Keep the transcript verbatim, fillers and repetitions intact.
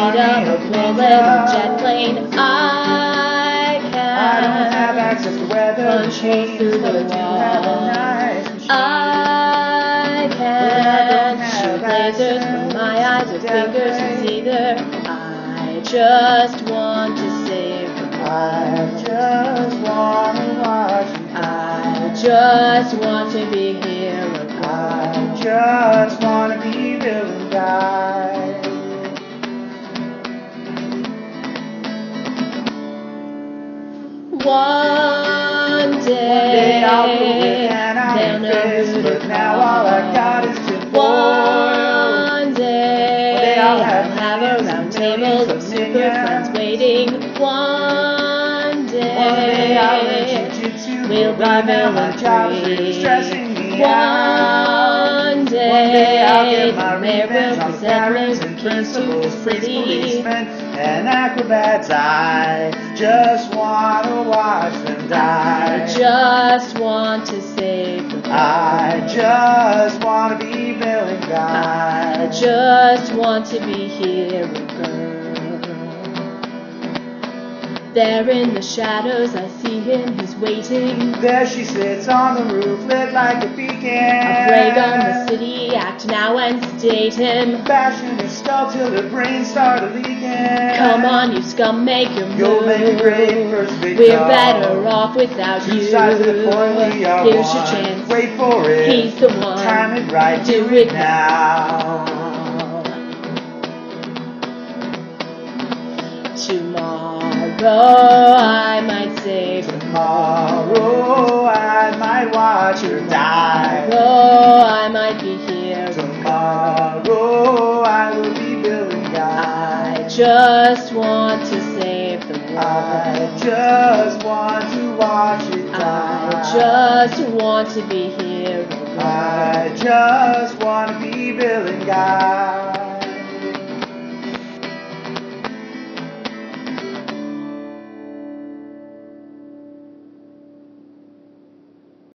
speed of a bullet or jet plane. I can I don't have access to weather punch machines, through but I the do have a wall. nice machine. I can shoot lasers from my eyes or fingers with either. I just want to save the world. I just want to watch you. I just want to be here. I just want to be Villianguy. One day, One day I'll go with an iron they'll know fist, who to but now all I got is tin foil. One day, One day I'll have have a round table millions of of super minions. friends waiting. One day, One day I'll learn jujitsu, we'll but be right now my job is really villain-free. stressing me One out. day, One day I'll get my the mayor revenge will on present parents me and the keys to the principals, police, city. policemen, and acrobats. I just want to watch them die. I just want to save the world. I just want to be Villianguy. I just want to be here, girl. There in the shadows, I see him, he's waiting. There she sits on the roof, lit like a beacon. A brag on the city, act now and sedate him. Bashing his skull till her brains start leaking. Come on, you scum, make your move. You'll make a great first big We're call. better off without Two you. sides of the coin, we are Here's one. your chance. Wait for it. He's the one. Time it right. Do Do it it now. Tomorrow I might save the Tomorrow I might watch her die. Tomorrow I might be here. Tomorrow I will be Villianguy. I just want to save the world. I just want to watch it die. I just want to be here. I just want to be Villianguy.